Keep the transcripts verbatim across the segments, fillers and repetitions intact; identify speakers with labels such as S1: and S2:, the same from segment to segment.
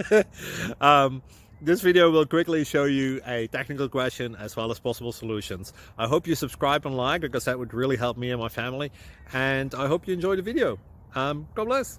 S1: um, this video will quickly show you a technical question as well as possible solutions. I hope you subscribe and like, because that would really help me and my family. And I hope you enjoy the video. Um, God bless.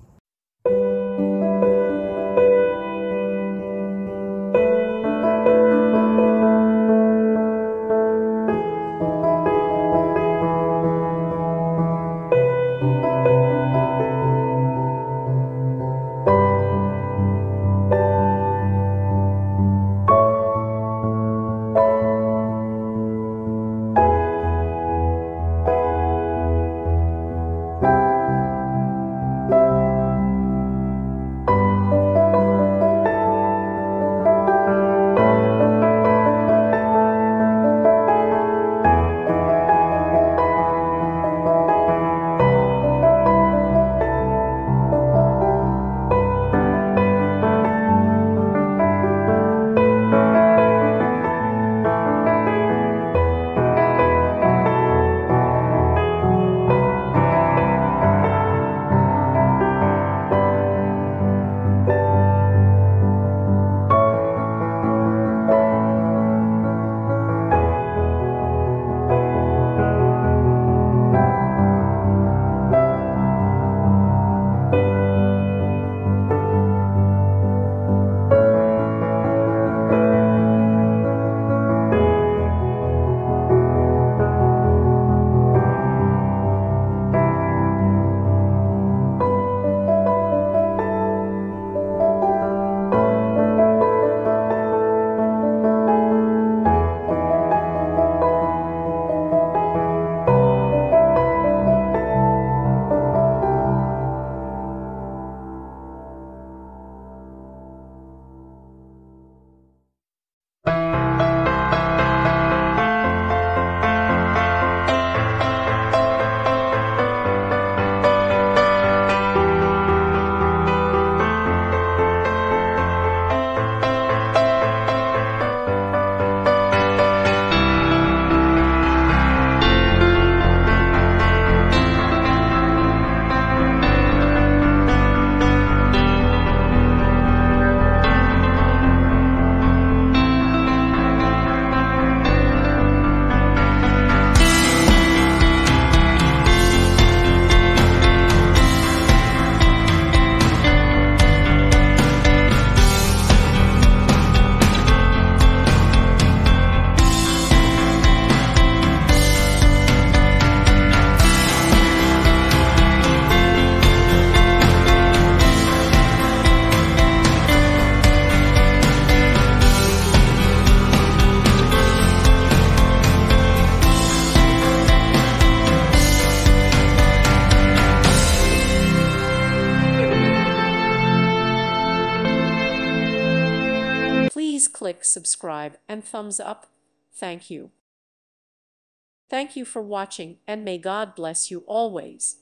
S2: Please click subscribe and thumbs up. Thank you. Thank you for watching, and may God bless you always.